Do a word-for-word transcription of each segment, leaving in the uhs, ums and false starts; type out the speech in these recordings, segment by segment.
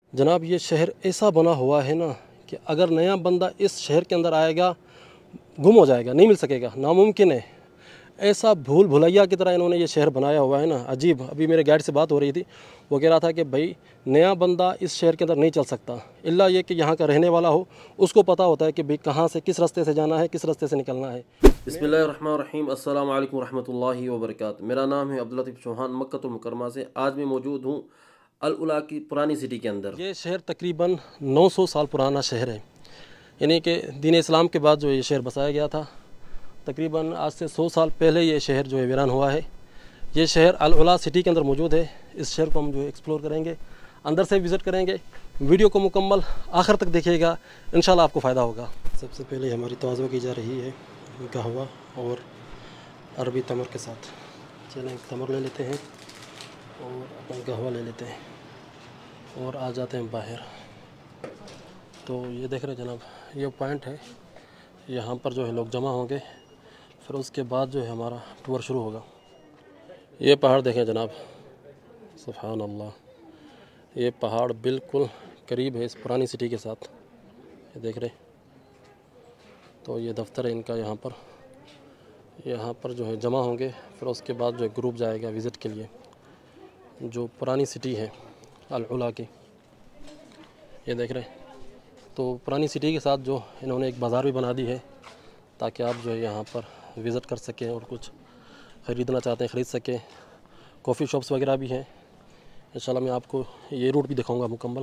जनाब ये शहर ऐसा बना हुआ है ना कि अगर नया बंदा इस शहर के अंदर आएगा गुम हो जाएगा, नहीं मिल सकेगा, नामुमकिन है। ऐसा भूल भुलैया की तरह इन्होंने ये शहर बनाया हुआ है ना, अजीब। अभी मेरे गाइड से बात हो रही थी, वो कह रहा था कि भाई नया बंदा इस शहर के अंदर नहीं चल सकता, इल्ला ये कि यहाँ का रहने वाला हो, उसको पता होता है कि भाई कहाँ से किस रास्ते से जाना है, किस रास्ते से निकलना है। बिस्मिल्लाहिर्रहमानिर्रहीम, अस्सलाम वालेकुम रहमतुल्लाहि व बरकातुहू। मेरा नाम है अब्दुल लतीफ़ चौहान, मक्का मुकरमा से। आज मैं मौजूद हूँ अल उला की पुरानी सिटी के अंदर। ये शहर तकरीबन नौ सौ साल पुराना शहर है, यानी कि दीन इस्लाम के बाद जो ये शहर बसाया गया था। तकरीबन आज से सौ साल पहले ये शहर जो है वीरान हुआ है। ये शहर अल उला सिटी के अंदर मौजूद है। इस शहर को हम जो है एक्सप्लोर करेंगे, अंदर से विज़िट करेंगे। वीडियो को मुकम्मल आखिर तक देखिएगा, इंशाल्लाह आपको फ़ायदा होगा। सबसे पहले हमारी तवज्जो की जा रही है कहवा और अरबी तमर के साथ। चलें तमर ले लेते हैं और अपना कहवा ले लेते हैं और आ जाते हैं बाहर। तो ये देख रहे हैं जनाब, ये पॉइंट है, यहाँ पर जो है लोग जमा होंगे, फिर उसके बाद जो है हमारा टूर शुरू होगा। ये पहाड़ देखें जनाब, सुभान अल्लाह, ये पहाड़ बिल्कुल करीब है इस पुरानी सिटी के साथ। ये देख रहे, तो ये दफ्तर है इनका। यहाँ पर यहाँ पर जो है जमा होंगे, फिर उसके बाद जो है ग्रुप जाएगा विज़िट के लिए जो पुरानी सिटी है अल उला की। ये देख रहे, तो पुरानी सिटी के साथ जो इन्होंने एक बाज़ार भी बना दी है ताकि आप जो है यहाँ पर विज़िट कर सकें और कुछ ख़रीदना चाहते हैं ख़रीद सकें। कॉफ़ी शॉप्स वगैरह भी हैं। इंशाल्लाह मैं आपको ये रूट भी दिखाऊंगा मुकम्मल।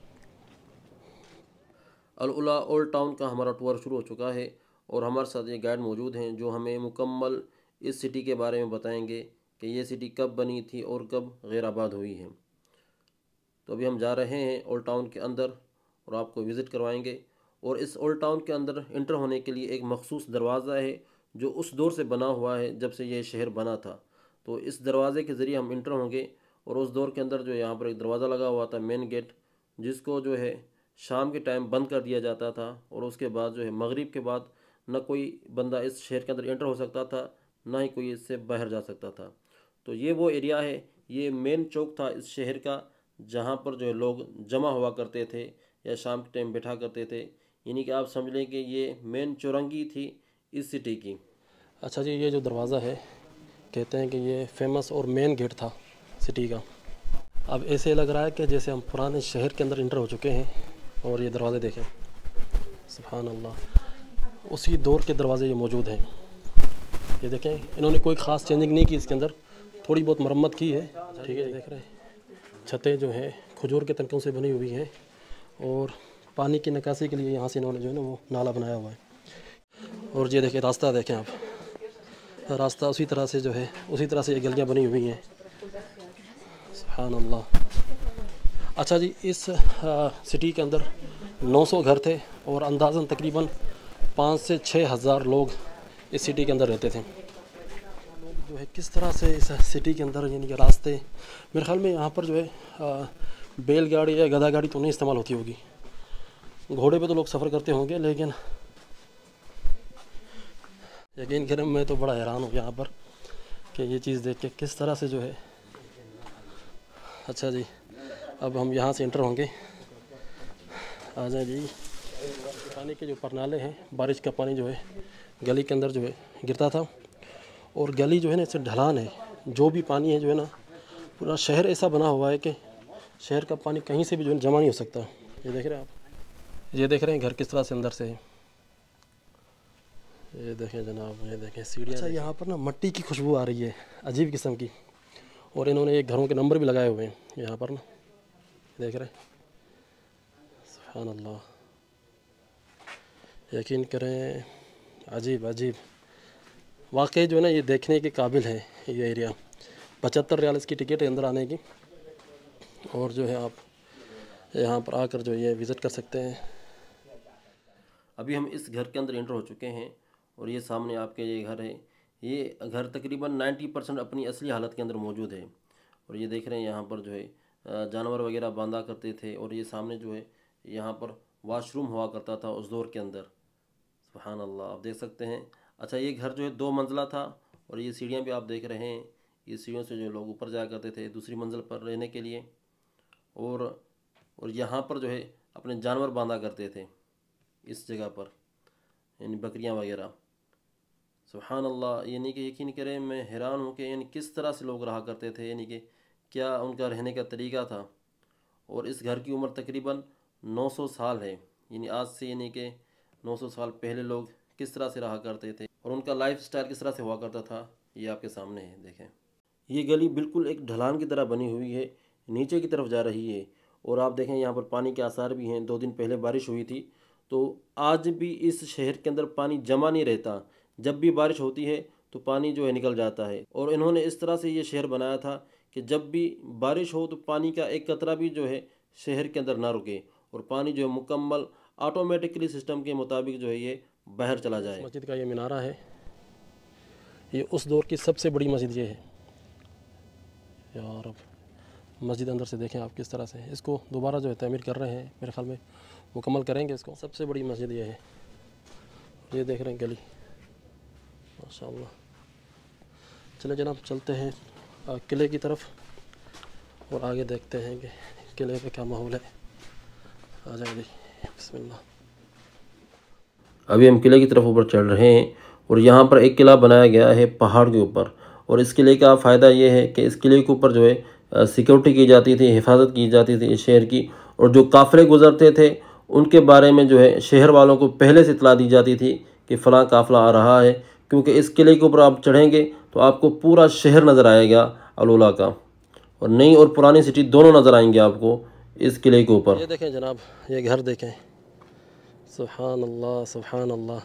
अल उला ओल्ड टाउन का हमारा टूर शुरू हो चुका है और हमारे साथ ये गाइड मौजूद हैं जो हमें मुकम्मल इस सिटी के बारे में बताएंगे कि ये सिटी कब बनी थी और कब गैर आबाद हुई है। तो अभी हम जा रहे हैं ओल्ड टाउन के अंदर और आपको विज़िट करवाएंगे। और इस ओल्ड टाउन के अंदर इंटर होने के लिए एक मखसूस दरवाज़ा है जो उस दौर से बना हुआ है जब से ये शहर बना था। तो इस दरवाज़े के ज़रिए हम इंटर होंगे और उस दौर के अंदर जो यहाँ पर एक दरवाज़ा लगा हुआ था, मेन गेट, जिसको जो है शाम के टाइम बंद कर दिया जाता था और उसके बाद जो है मगरिब के बाद न कोई बंदा इस शहर के अंदर एंटर हो सकता था, ना ही कोई इससे बाहर जा सकता था। तो ये वो एरिया है, ये मेन चौक था इस शहर का, जहाँ पर जो है लोग जमा हुआ करते थे या शाम के टाइम बैठा करते थे। यानी कि आप समझ लें कि ये मेन चौरंगी थी इस सिटी की। अच्छा जी, ये जो दरवाज़ा है कहते हैं कि ये फेमस और मेन गेट था सिटी का। अब ऐसे लग रहा है कि जैसे हम पुराने शहर के अंदर इंटर हो चुके हैं। और ये दरवाज़े देखें, सुभान अल्लाह, उसी दौर के दरवाज़े ये मौजूद हैं। ये देखें, इन्होंने कोई ख़ास चेंजिंग नहीं की इसके अंदर, थोड़ी बहुत मरम्मत की है। ठीक है, देख रहे हैं छतें जो हैं खजूर के तनकों से बनी हुई हैं और पानी की निकासी के लिए यहाँ से इन्होंने जो है ना वो नाला बनाया हुआ है। और ये देखें रास्ता, देखें आप, रास्ता उसी तरह से जो है उसी तरह से ये गलियाँ बनी हुई हैं। सुभान अल्लाह। अच्छा जी, इस आ, सिटी के अंदर नौ सौ घर थे और अंदाज़न तकरीबन पाँच से छः हज़ार लोग इस सिटी के अंदर रहते थे। लोग जो है किस तरह से इस सिटी के अंदर, यानी कि रास्ते, मेरे ख्याल में यहाँ पर जो है बैलगाड़ी या गधा गाड़ी तो नहीं इस्तेमाल होती होगी, घोड़े पे तो लोग सफ़र करते होंगे, लेकिन यकीन करें मैं तो बड़ा हैरान हूँ यहाँ पर कि ये चीज़ देख के किस तरह से जो है। अच्छा जी, अब हम यहाँ से इंटर होंगे। आ जाए जी। पानी के जो परनाले हैं, बारिश का पानी जो है गली के अंदर जो है गिरता था और गली जो है ना इससे ढलान है। जो भी पानी है जो है ना, पूरा शहर ऐसा बना हुआ है कि शहर का पानी कहीं से भी जो है जमा नहीं हो सकता। ये देख रहे हैं आप, ये देख रहे हैं घर किस तरह से अंदर से है। ये देखें जनाब, ये देखें सीढ़ियाँ। अच्छा, यहाँ पर ना मिट्टी की खुशबू आ रही है अजीब किस्म की, और इन्होंने एक घरों के नंबर भी लगाए हुए हैं यहाँ पर ना, देख रहे हैं। सुभान अल्लाह, यकीन करें, अजीब अजीब वाकई जो है ना, ये देखने के काबिल है ये एरिया। पचहत्तर रियाल इसकी टिकट है अंदर आने की, और जो है आप यहाँ पर आकर जो ये विज़िट कर सकते हैं। अभी हम इस घर के अंदर एंटर हो चुके हैं और ये सामने आपके ये घर है। ये घर तकरीबन नब्बे परसेंट अपनी असली हालत के अंदर मौजूद है। और ये देख रहे हैं यहाँ पर जो है जानवर वगैरह बांधा करते थे और ये सामने जो है यहाँ पर वाशरूम हुआ करता था उस दौर के अंदर। सुभान अल्लाह, आप देख सकते हैं। अच्छा, ये घर जो है दो मंजिला था और ये सीढ़ियाँ भी आप देख रहे हैं। ये सीढ़ियों से जो लोग ऊपर जाया करते थे दूसरी मंजिल पर रहने के लिए। और और यहाँ पर जो है अपने जानवर बांधा करते थे इस जगह पर, यानी बकरियाँ वगैरह। सुभान अल्लाह, यानी कि यकीन करें मैं हैरान हूँ कि यानी किस तरह से लोग रहा करते थे, यानी कि क्या उनका रहने का तरीका था। और इस घर की उम्र तकरीबन नौ सौ साल है, यानी आज से यानी कि नौ सौ साल पहले लोग किस तरह से रहा करते थे और उनका लाइफ स्टाइल किस तरह से हुआ करता था, ये आपके सामने है। देखें, ये गली बिल्कुल एक ढलान की तरह बनी हुई है, नीचे की तरफ जा रही है। और आप देखें यहाँ पर पानी के आसार भी हैं। दो दिन पहले बारिश हुई थी, तो आज भी इस शहर के अंदर पानी जमा नहीं रहता। जब भी बारिश होती है तो पानी जो है निकल जाता है। और इन्होंने इस तरह से ये शहर बनाया था कि जब भी बारिश हो तो पानी का एक कतरा भी जो है शहर के अंदर ना रुके और पानी जो है मुकम्मल ऑटोमेटिकली सिस्टम के मुताबिक जो है ये बाहर चला जाए। मस्जिद का ये मीनारा है, ये उस दौर की सबसे बड़ी मस्जिद ये है यार। अब मस्जिद अंदर से देखें आप किस तरह से इसको दोबारा जो है तमीर कर रहे हैं, मेरे ख्याल में मुकम्मल करेंगे इसको। सबसे बड़ी मस्जिद ये है, ये देख रहे हैं गली, माशाअल्लाह। चले जनाब चलते हैं किले की तरफ और आगे देखते हैं कि किले पे क्या माहौल है। आ जाए जी, बिस्मिल्लाह। अभी हम किले की तरफ ऊपर चढ़ रहे हैं और यहाँ पर एक किला बनाया गया है पहाड़ के ऊपर। और इस किले का फ़ायदा ये है कि इस किले के ऊपर जो है सिक्योरिटी की जाती थी, हिफाजत की जाती थी इस शहर की। और जो काफ़िले गुजरते थे उनके बारे में जो है शहर वालों को पहले से इतला दी जाती थी कि फ़लाँ काफ़िला आ रहा है, क्योंकि इस किले के ऊपर आप चढ़ेंगे तो आपको पूरा शहर नज़र आएगा अल-उला का, और नई और पुरानी सिटी दोनों नज़र आएंगे आपको इस किले के ऊपर। ये देखें जनाब, ये घर देखें, सुभान अल्लाह सुभान अल्लाह।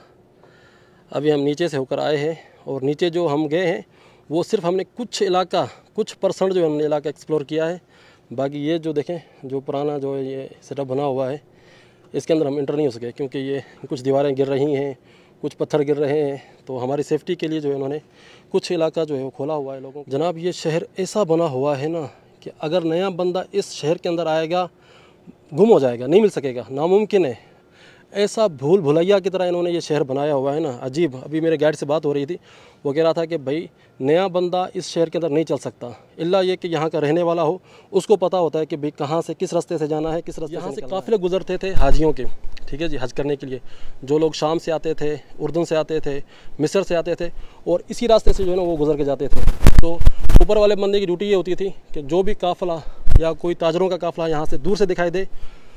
अभी हम नीचे से होकर आए हैं और नीचे जो हम गए हैं वो सिर्फ हमने कुछ इलाका कुछ परसेंट जो हमने इलाका एक्सप्लोर किया है। बाकी ये जो देखें जो पुराना जो ये सेटअप बना हुआ है इसके अंदर हम इंटर नहीं हो सके, क्योंकि ये कुछ दीवारें गिर रही हैं, कुछ पत्थर गिर रहे हैं। तो हमारी सेफ्टी के लिए जो है उन्होंने कुछ इलाका जो है वो खोला हुआ है लोगों को। जनाब ये शहर ऐसा बना हुआ है ना कि अगर नया बंदा इस शहर के अंदर आएगा गुम हो जाएगा, नहीं मिल सकेगा, नामुमकिन है। ऐसा भूल भुलैया की तरह इन्होंने ये शहर बनाया हुआ है ना, अजीब। अभी मेरे गाइड से बात हो रही थी, वो कह रहा था कि भाई नया बंदा इस शहर के अंदर नहीं चल सकता, इल्ला ये कि यहाँ का रहने वाला हो, उसको पता होता है कि भाई कहाँ से किस रास्ते से जाना है, किस रास्ते यहाँ से काफ़िले गुजरते थे हाजियों के, ठीक है जी, हज करने के लिए। जो लोग शाम से आते थे, उर्दून से आते थे, मिस्र से आते थे, और इसी रास्ते से जो है ना वो गुजर के जाते थे। तो ऊपर वाले बंदे की ड्यूटी ये होती थी कि जो भी काफ़िला या कोई ताजरों का काफ़िला यहाँ से दूर से दिखाई दे,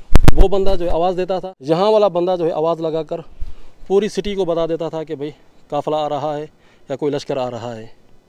वो बंदा जो है आवाज़ देता था। यहाँ वाला बंदा जो है आवाज़ लगाकर पूरी सिटी को बता देता था कि भाई काफ़िला आ रहा है या कोई लश्कर आ रहा है।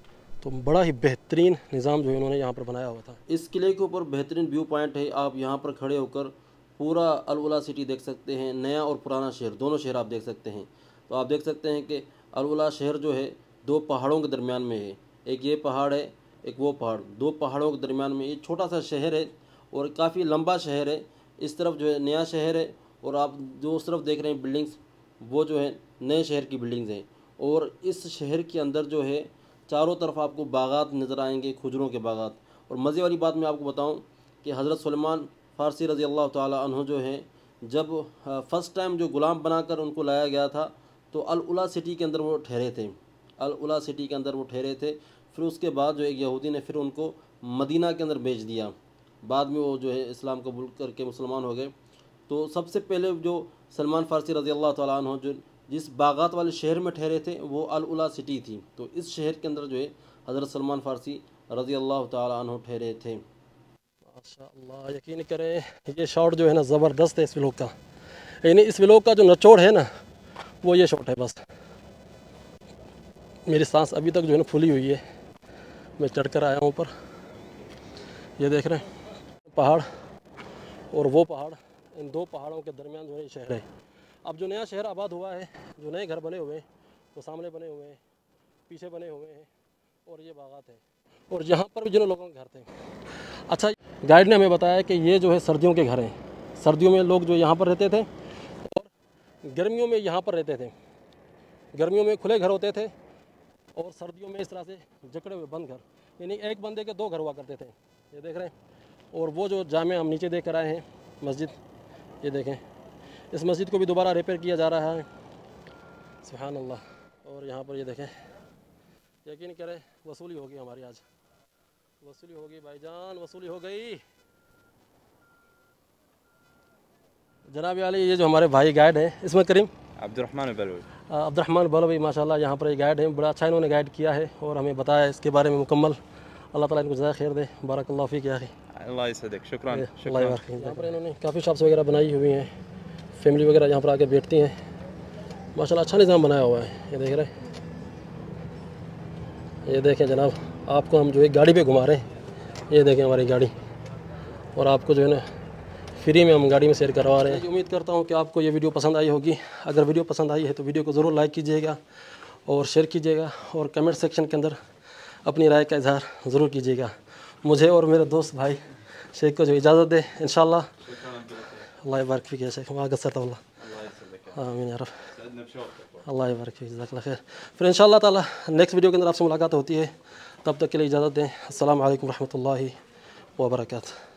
तो बड़ा ही बेहतरीन निज़ाम जो है इन्होंने यहाँ पर बनाया हुआ था। इस किले के ऊपर बेहतरीन व्यू पॉइंट है। आप यहाँ पर खड़े होकर पूरा अल-उला सिटी देख सकते हैं, नया और पुराना शहर दोनों शहर आप देख सकते हैं। तो आप देख सकते हैं कि अल-उला शहर जो है दो पहाड़ों के दरमियान में है, एक ये पहाड़ है, एक वो पहाड़, दो पहाड़ों के दरमियान में ये छोटा सा शहर है और काफ़ी लंबा शहर है। इस तरफ जो है नया शहर है और आप जो उस तरफ देख रहे हैं बिल्डिंग्स, वो जो है नए शहर की बिल्डिंग्स हैं। और इस शहर के अंदर जो है चारों तरफ आपको बागात नज़र आएंगे, खजूरों के बागात। और मज़े वाली बात मैं आपको बताऊं कि हज़रत सुलेमान फ़ारसी रज़ी अल्लाह ताला अन्हु जो है जब फ़र्स्ट टाइम जो ग़ुलाम बनाकर उनको लाया गया था तो अल-उला सिटी के अंदर वो ठहरे थे, अल-उला सिटी के अंदर वो ठहरे थे। फिर उसके बाद जो एक यहूदी ने फिर उनको मदीना के अंदर भेज दिया। बाद में वो जो है इस्लाम कबूल करके मुसलमान हो गए। तो सबसे पहले जो सलमान फ़ारसी रज़ी अल्लाह ताला अन्हु जो जिस बागात वाले शहर में ठहरे थे वो अल-उला सिटी थी। तो इस शहर के अंदर जो है हज़रत सलमान फ़ारसी रज़ी अल्लाह ताला अन्हु ठहरे थे। माशाअल्लाह, यकीन करें ये शॉट जो है ना ज़बरदस्त है इस व्लॉग का। यानी इस व्लॉग का जो निचोड़ है ना वो ये शॉट है बस। मेरी सांस अभी तक जो है ना फूली हुई है। मैं चढ़कर आया हूँ ऊपर, ये देख रहे हैं पहाड़ और वो पहाड़, इन दो पहाड़ों के दरमियान जो है ये शहर है। अब जो नया शहर आबाद हुआ है, जो नए घर बने हुए हैं वो सामने बने हुए हैं, पीछे बने हुए हैं और ये बागात है। और यहाँ पर भी जिन लोगों के घर थे। अच्छा, गाइड ने हमें बताया कि ये जो है सर्दियों के घर हैं। सर्दियों में लोग जो यहाँ पर रहते थे और गर्मियों में यहाँ पर रहते थे। गर्मियों में खुले घर होते थे और सर्दियों में इस तरह से जकड़े हुए बंद घर, यानी एक बंदे के दो घर हुआ करते थे। ये देख रहे हैं। और वो जो जामे हम नीचे देख कर आए हैं मस्जिद, ये देखें, इस मस्जिद को भी दोबारा रिपेयर किया जा रहा है, सुभान अल्लाह। और यहाँ पर ये देखें, यकीन करें वसूली होगी हमारी, आज वसूली होगी भाईजान, वसूली हो गई। जनाब आली, ये जो हमारे भाई गाइड हैं, इसमें करीम अब्दुर्रहमान बलवी अब्दुर्रहमान बलवी माशाल्लाह यहाँ पर गाइड हैं, बड़ा अच्छा इन्होंने गाइड किया है और हमें बताया इसके बारे में मुकम्मल। अल्लाह ताला इनको ज़्यादा खैर दे, बारकल्लाह फ़ीक या अख़ी। अल्लाह यसदक, शुक्रान अल्लाह यबारक फ़ीक। यहाँ पर इन्होंने काफ़ी शॉप्स वगैरह बनाई हुई हैं, फैमिली वगैरह यहाँ पर आके बैठती हैं। माशाल्लाह अच्छा निज़ाम बनाया हुआ है। ये देख रहे हैं, ये देखें जनाब, आपको हम जो है गाड़ी पे घुमा रहे हैं। ये देखें हमारी गाड़ी, और आपको जो है ना फ्री में हम गाड़ी में शेयर करवा रहे हैं। उम्मीद करता हूँ कि आपको ये वीडियो पसंद आई होगी। अगर वीडियो पसंद आई है तो वीडियो को ज़रूर लाइक कीजिएगा और शेयर कीजिएगा, और कमेंट सेक्शन के अंदर अपनी राय का इजहार ज़रूर कीजिएगा। मुझे और मेरे दोस्त भाई शेख को जो इजाज़त दे, इंशाअल्लाह। अल्लाह बारक फ़ीक या शेख, वहाँ गसरत अल्लाह, आमीन या रब, अल्लाह बारक फ़ीक, जज़ाकल्लाह खैर। फिर इंशाअल्लाह ताला नेक्स्ट वीडियो के अंदर आपसे मुलाकात होती है। तब तक के लिए इजाज़त दें। अस्सलामु अलैकुम रहमतुल्लाहि व बरकातहू।